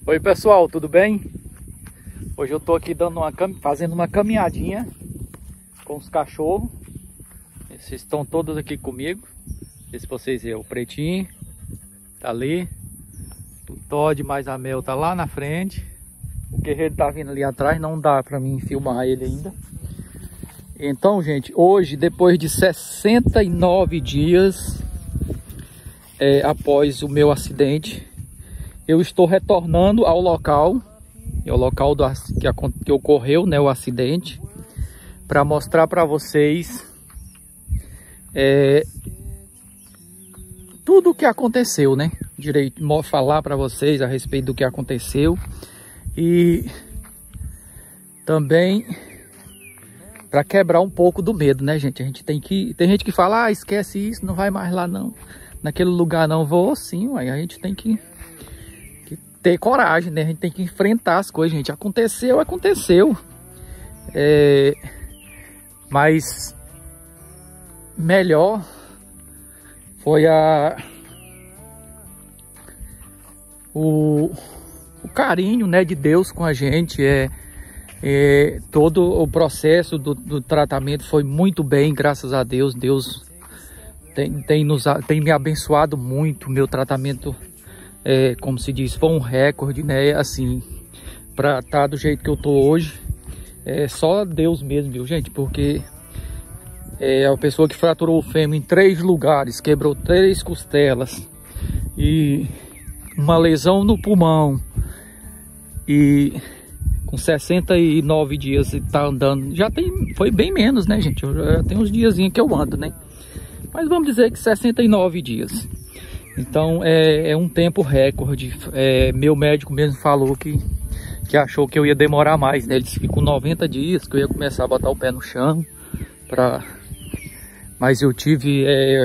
Oi pessoal, tudo bem? Hoje eu tô aqui fazendo uma caminhadinha com os cachorros. Esses estão todos aqui comigo. Se vocês verem, o Pretinho tá ali, o Todd mais a Mel tá lá na frente, o Guerreiro tá vindo ali atrás, não dá pra mim filmar ele ainda. Então, gente, hoje, depois de 69 dias após o meu acidente, eu estou retornando ao local, que ocorreu, né, o acidente, para mostrar para vocês tudo o que aconteceu, né? Falar para vocês a respeito do que aconteceu e também para quebrar um pouco do medo, né, gente? Tem gente que fala, ah, esquece isso, não vai mais lá não, naquele lugar não. Vou sim, ué. A gente tem que ter coragem, né? A gente tem que enfrentar as coisas, gente. Aconteceu. Mas melhor foi o carinho, né, de Deus com a gente. Todo o processo do tratamento foi muito bem, graças a Deus. Deus tem me abençoado muito. Meu tratamento, como se diz, foi um recorde, né? Assim, para estar do jeito que eu tô hoje, só Deus mesmo, viu, gente? Porque a pessoa que fraturou o fêmur em 3 lugares, quebrou 3 costelas e uma lesão no pulmão, e com 69 dias tá andando, foi bem menos, né, gente? Já tem uns diazinhos que eu ando, né? Mas vamos dizer que 69 dias. Então é um tempo recorde. Meu médico mesmo falou que achou que eu ia demorar mais, né? Ele disse que com 90 dias que eu ia começar a botar o pé no chão. Mas eu tive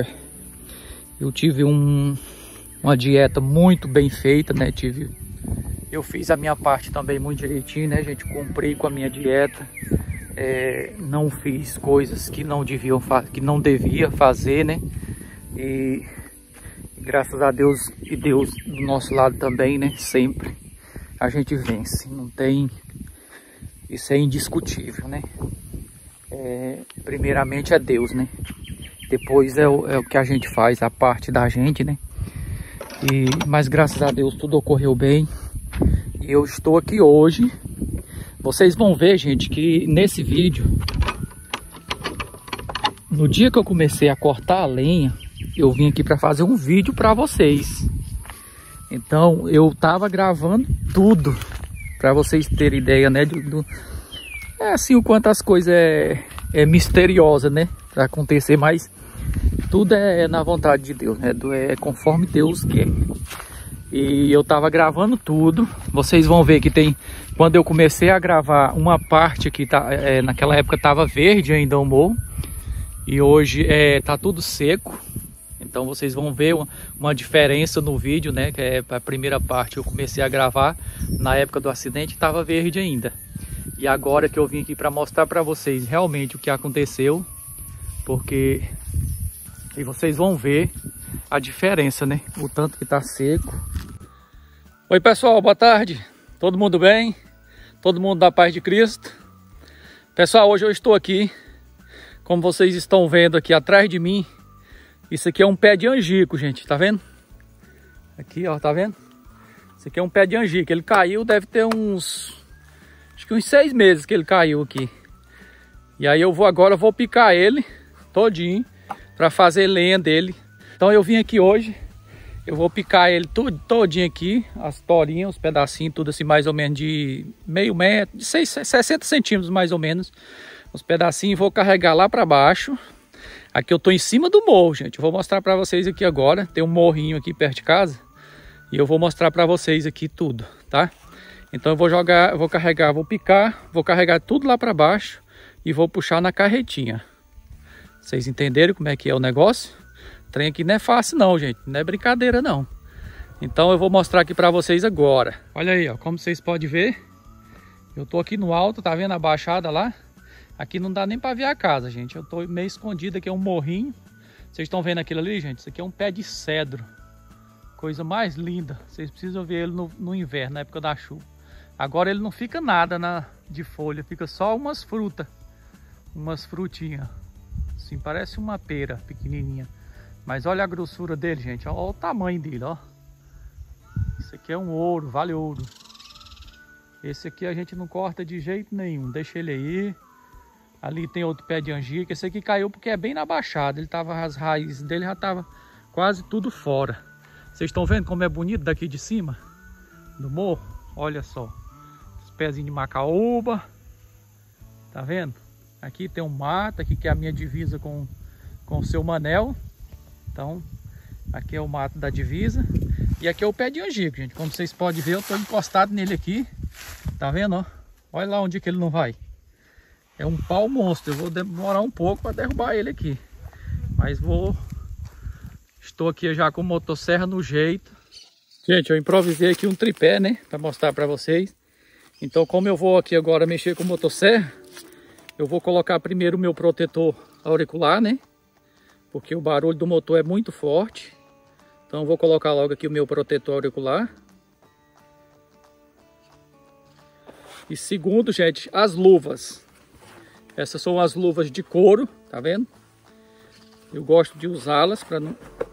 uma dieta muito bem feita, né? Eu fiz a minha parte também muito direitinho, né, gente? Cumpri com a minha dieta. Não fiz coisas que não devia fazer, né? E graças a Deus, e Deus do nosso lado também, né? Sempre a gente vence. Não tem... Isso é indiscutível, né? Primeiramente é Deus, né? Depois é o que a gente faz, a parte da gente, né? Mas graças a Deus tudo ocorreu bem. E eu estou aqui hoje. Vocês vão ver, gente, que nesse vídeo, no dia que eu comecei a cortar a lenha, eu vim aqui para fazer um vídeo para vocês. Então eu tava gravando tudo para vocês terem ideia, né? Assim, o quanto as coisas é misteriosa, né? Para acontecer, mas tudo é na vontade de Deus, né? É conforme Deus quer. E eu tava gravando tudo. Vocês vão ver que tem... Quando eu comecei a gravar, uma parte que naquela época tava verde ainda o morro. E hoje tá tudo seco. Então vocês vão ver uma diferença no vídeo, né? Que a primeira parte eu comecei a gravar na época do acidente, tava verde ainda. E agora que eu vim aqui para mostrar para vocês realmente o que aconteceu. Porque... E vocês vão ver a diferença, né? O tanto que tá seco. Oi pessoal, boa tarde. Todo mundo bem? Todo mundo da paz de Cristo? Pessoal, hoje eu estou aqui, como vocês estão vendo aqui atrás de mim. Isso aqui é um pé de angico, gente, tá vendo? Aqui, ó, tá vendo? Isso aqui é um pé de angico. Ele caiu, deve ter acho que uns 6 meses que ele caiu aqui. E aí agora eu vou picar ele todinho para fazer lenha dele. Então eu vim aqui hoje, eu vou picar ele todinho aqui, as torinhas, os pedacinhos, tudo assim mais ou menos de meio metro, de 60 centímetros mais ou menos, os pedacinhos, vou carregar lá para baixo. Aqui eu tô em cima do morro, gente. Eu vou mostrar para vocês aqui agora. Tem um morrinho aqui perto de casa e eu vou mostrar para vocês aqui tudo, tá? Então eu vou carregar tudo lá para baixo e vou puxar na carretinha. Vocês entenderam como é que é o negócio? O trem aqui não é fácil não, gente. Não é brincadeira não. Então eu vou mostrar aqui para vocês agora. Olha aí, ó, como vocês podem ver. Eu tô aqui no alto, tá vendo a baixada lá? Aqui não dá nem para ver a casa, gente. Eu tô meio escondido aqui, é um morrinho. Vocês estão vendo aquilo ali, gente? Isso aqui é um pé de cedro. Coisa mais linda. Vocês precisam ver ele no inverno, na época da chuva. Agora ele não fica nada de folha, fica só umas frutas. Umas frutinhas. Assim, parece uma pera pequenininha. Mas olha a grossura dele, gente. Olha o tamanho dele, ó. Isso aqui é um ouro, vale ouro. Esse aqui a gente não corta de jeito nenhum. Deixa ele aí. Ali tem outro pé de angica. Esse aqui caiu porque é bem na baixada. Ele tava, as raízes dele já tava quase tudo fora. Vocês estão vendo como é bonito daqui de cima? Do morro? Olha só. Os pezinhos de macaúba. Tá vendo? Aqui tem um mato. Aqui que é a minha divisa com o seu Manel. Então, aqui é o mato da divisa. E aqui é o pé de angico, gente. Como vocês podem ver, eu tô encostado nele aqui. Tá vendo, ó? Olha lá onde que ele não vai. É um pau monstro. Eu vou demorar um pouco para derrubar ele aqui. Mas vou... Estou aqui já com motosserra no jeito. Gente, eu improvisei aqui um tripé, né? Para mostrar para vocês. Então, como eu vou aqui agora mexer com motosserra, eu vou colocar primeiro o meu protetor auricular, né? Porque o barulho do motor é muito forte. Então eu vou colocar logo aqui o meu protetor auricular. E segundo, gente, as luvas. Essas são as luvas de couro, tá vendo? Eu gosto de usá-las para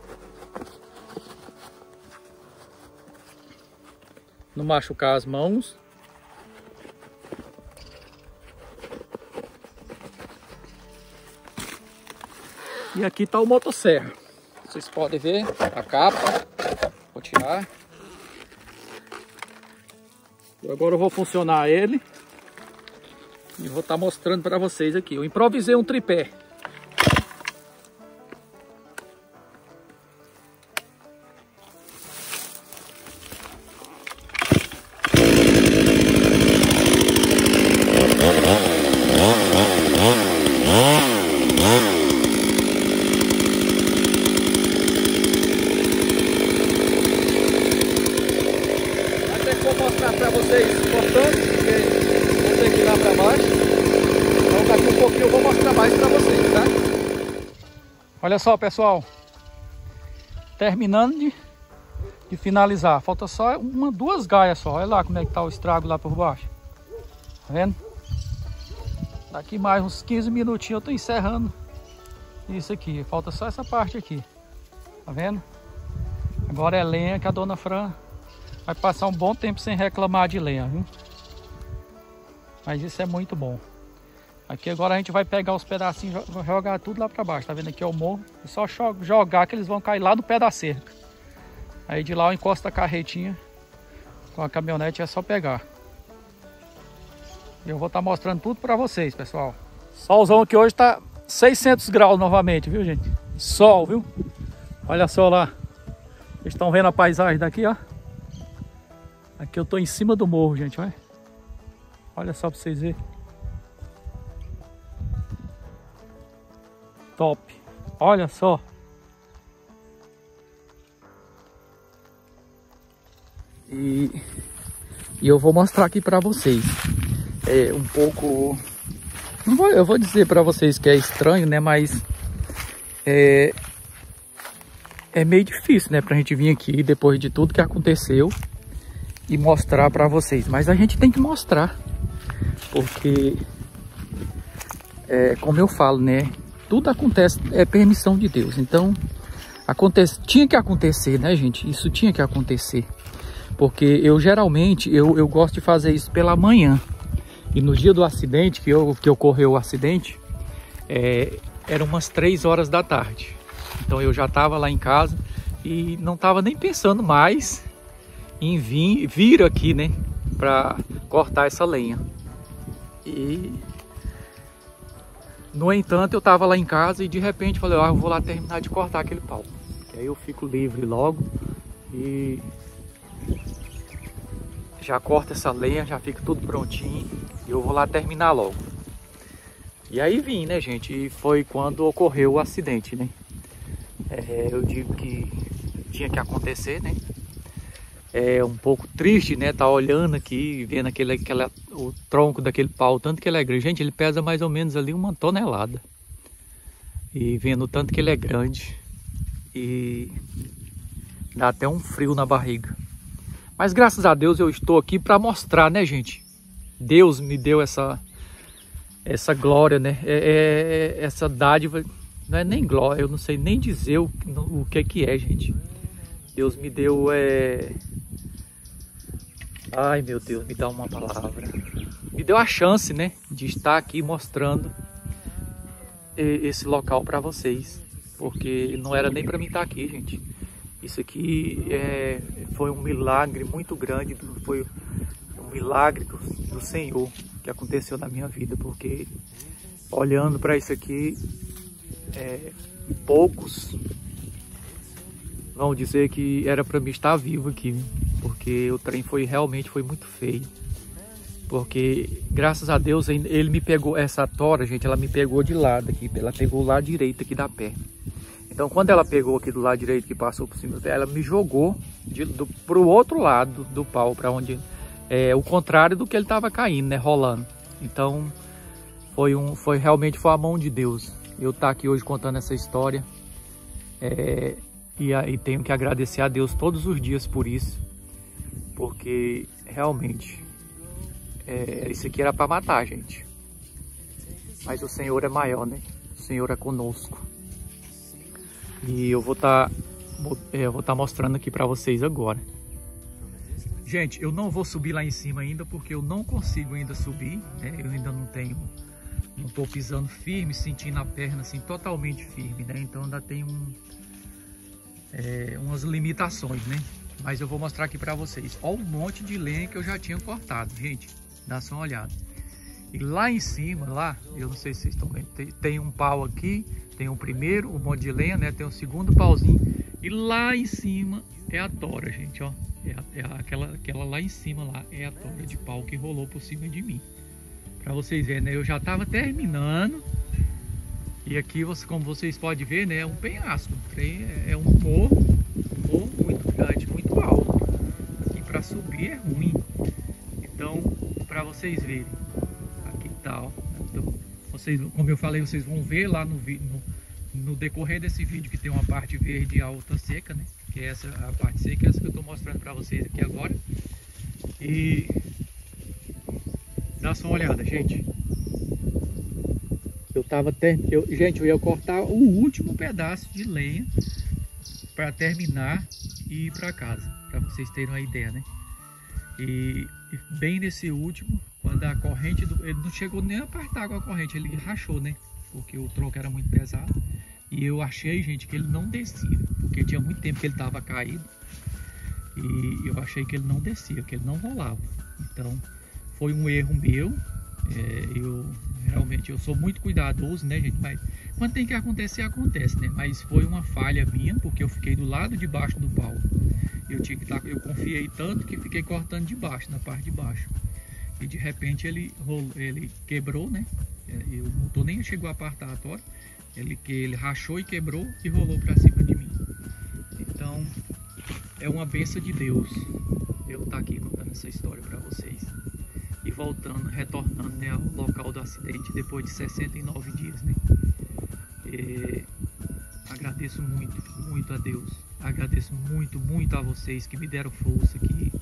não machucar as mãos. E aqui está o motosserra. Vocês podem ver a capa. Vou tirar. Agora eu vou funcionar ele. E vou estar mostrando para vocês aqui. Eu improvisei um tripé. Vou mostrar para vocês cortando, porque vou ter que ir lá para baixo. Então daqui um pouquinho eu vou mostrar mais para vocês, tá? Olha só, pessoal. Terminando de finalizar. Falta só duas gaias só. Olha lá como é que tá o estrago lá por baixo. Tá vendo? Daqui mais uns 15 minutinhos eu tô encerrando isso aqui. Falta só essa parte aqui. Tá vendo? Agora é lenha que a dona Fran vai passar um bom tempo sem reclamar de lenha, viu? Mas isso é muito bom. Aqui agora a gente vai pegar os pedacinhos e jogar tudo lá pra baixo. Tá vendo aqui é o morro? É só jogar que eles vão cair lá no pé da cerca. Aí de lá eu encosto a carretinha com a caminhonete, é só pegar. E eu vou estar mostrando tudo pra vocês, pessoal. Solzão aqui hoje tá 600 graus novamente, viu, gente? Sol, viu? Olha só lá. Vocês estão vendo a paisagem daqui, ó? Aqui eu tô em cima do morro, gente, olha. Olha só pra vocês verem. Top. Olha só. E eu vou mostrar aqui pra vocês. É um pouco... eu vou dizer pra vocês que é estranho, né? Mas... É meio difícil, né? Pra gente vir aqui depois de tudo que aconteceu e mostrar pra vocês, mas a gente tem que mostrar, porque como eu falo, né, tudo acontece, é permissão de Deus, então tinha que acontecer, né, gente, isso tinha que acontecer, porque eu geralmente, eu gosto de fazer isso pela manhã, e no dia do acidente, que ocorreu o acidente, eram umas 3 horas da tarde, então eu já estava lá em casa, e não estava nem pensando mais em vir aqui, né, para cortar essa lenha. E no entanto eu tava lá em casa e de repente falei, eu vou lá terminar de cortar aquele pau, que aí eu fico livre logo e já corto essa lenha, já fica tudo prontinho e eu vou lá terminar logo. E aí vim, né, gente, e foi quando ocorreu o acidente, né. Eu digo que tinha que acontecer, né. É um pouco triste, né? Tá olhando aqui, vendo o tronco daquele pau, tanto que ele é grande. Gente, ele pesa mais ou menos ali 1 tonelada. E vendo o tanto que ele é grande. E Dá até um frio na barriga. Mas graças a Deus eu estou aqui para mostrar, né, gente? Deus me deu essa glória, né? Essa dádiva, não é nem glória, eu não sei nem dizer o que é, gente. Deus me deu, ai meu Deus, me dá uma palavra. Me deu a chance, né, de estar aqui mostrando esse local para vocês. Porque não era nem para mim estar aqui, gente. Isso aqui foi um milagre muito grande, foi um milagre do Senhor que aconteceu na minha vida, porque olhando para isso aqui, poucos vão dizer que era para mim estar vivo aqui, porque o trem realmente foi muito feio. Porque graças a Deus ele me pegou, essa tora, gente, ela me pegou de lado aqui, ela pegou o lado direito aqui da perna. Então, quando ela pegou aqui do lado direito, que passou por cima dela, ela me jogou para o outro lado do pau, para onde o contrário do que ele estava caindo, né, rolando. Então, realmente foi a mão de Deus. Eu estar aqui hoje contando essa história, e tenho que agradecer a Deus todos os dias por isso, porque realmente isso aqui era para matar a gente. Mas o Senhor é maior, né? O Senhor é conosco. E eu vou estar mostrando aqui para vocês agora. Gente, eu não vou subir lá em cima ainda, porque eu não consigo ainda subir, né? Eu ainda não estou pisando firme, sentindo a perna assim totalmente firme, né? Então ainda tem umas limitações, né? Mas eu vou mostrar aqui para vocês. Olha o monte de lenha que eu já tinha cortado, gente. Dá só uma olhada. E lá em cima, lá, eu não sei se vocês estão vendo, tem um pau aqui, tem o primeiro, um monte de lenha, né? Tem o segundo pauzinho. E lá em cima é a tora, gente, ó. Aquela lá em cima lá é a tora de pau que rolou por cima de mim. Pra vocês verem, né? Eu já tava terminando. E aqui, como vocês podem ver, né? É um penhasco. É um morro muito grande, muito alto. E pra subir é ruim. Então, pra vocês verem. Tal. Então, como eu falei, vocês vão ver lá no decorrer desse vídeo que tem uma parte verde e a outra seca, né? Que é a parte seca, essa que eu estou mostrando para vocês aqui agora. E dá só uma olhada, gente. Eu ia cortar o último pedaço de lenha para terminar e ir para casa, para vocês terem uma ideia, né? E bem nesse último, quando a corrente ele não chegou nem a apertar com a corrente, ele rachou, né? Porque o tronco era muito pesado. E eu achei, gente, que ele não descia, porque tinha muito tempo que ele estava caído. E eu achei que ele não descia, que ele não rolava. Então, foi um erro meu. Eu sou muito cuidadoso, né, gente? Mas quando tem que acontecer, acontece, né? Mas foi uma falha minha, porque eu fiquei do lado de baixo do pau. Eu confiei tanto que fiquei cortando de baixo, na parte de baixo. E de repente ele quebrou, né? O motor nem chegou a apartar a tora. Ele rachou e quebrou e rolou para cima de mim. Então é uma bênção de Deus eu estar aqui contando essa história para vocês. E retornando, né, ao local do acidente depois de 69 dias, né? Agradeço muito, muito a Deus. Agradeço muito, muito a vocês que me deram força, que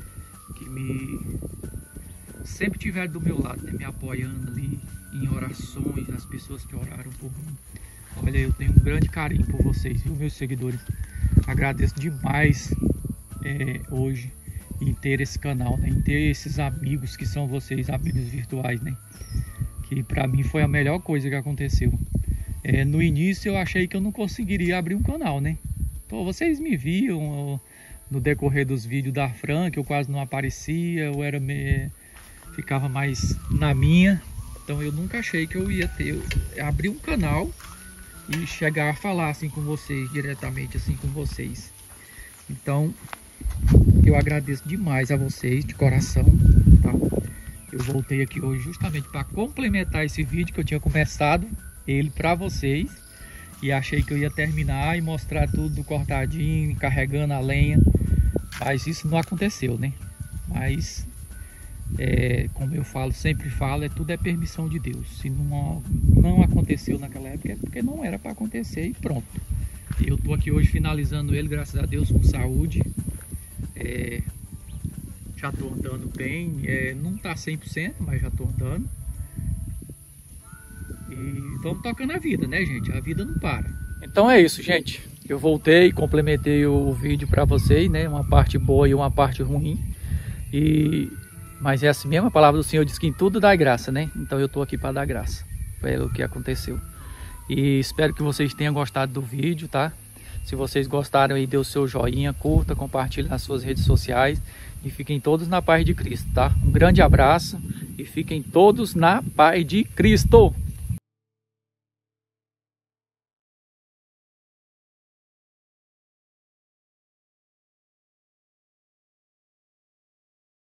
sempre estiveram do meu lado, né, me apoiando ali em orações, as pessoas que oraram por mim. Olha, eu tenho um grande carinho por vocês, viu, meus seguidores? Agradeço demais hoje em ter esse canal, né, em ter esses amigos que são vocês, amigos virtuais, né? Que para mim foi a melhor coisa que aconteceu. No início eu achei que eu não conseguiria abrir um canal, né? Então, vocês me viam no decorrer dos vídeos da Fran, que eu quase não aparecia, ficava mais na minha. Então eu nunca achei que eu ia abrir um canal e chegar a falar assim com vocês, diretamente assim com vocês. Então eu agradeço demais a vocês de coração, tá? Eu voltei aqui hoje justamente para complementar esse vídeo que eu tinha começado ele para vocês. E achei que eu ia terminar e mostrar tudo cortadinho, carregando a lenha. Mas isso não aconteceu, né? Mas, como eu sempre falo, tudo é permissão de Deus. Se não aconteceu naquela época é porque não era para acontecer e pronto. Eu tô aqui hoje finalizando ele, graças a Deus, com saúde. Já tô andando bem, não tá 100%, mas já tô andando. E vamos tocando a vida, né, gente? A vida não para. Então é isso, gente. Eu voltei, complementei o vídeo para vocês, né? Uma parte boa e uma parte ruim. Mas é assim mesmo, a palavra do Senhor diz que em tudo dá graça, né? Então eu tô aqui para dar graça. Foi o que aconteceu. E espero que vocês tenham gostado do vídeo, tá? Se vocês gostaram aí, dê o seu joinha, curta, compartilhe nas suas redes sociais. E fiquem todos na paz de Cristo, tá? Um grande abraço e fiquem todos na paz de Cristo.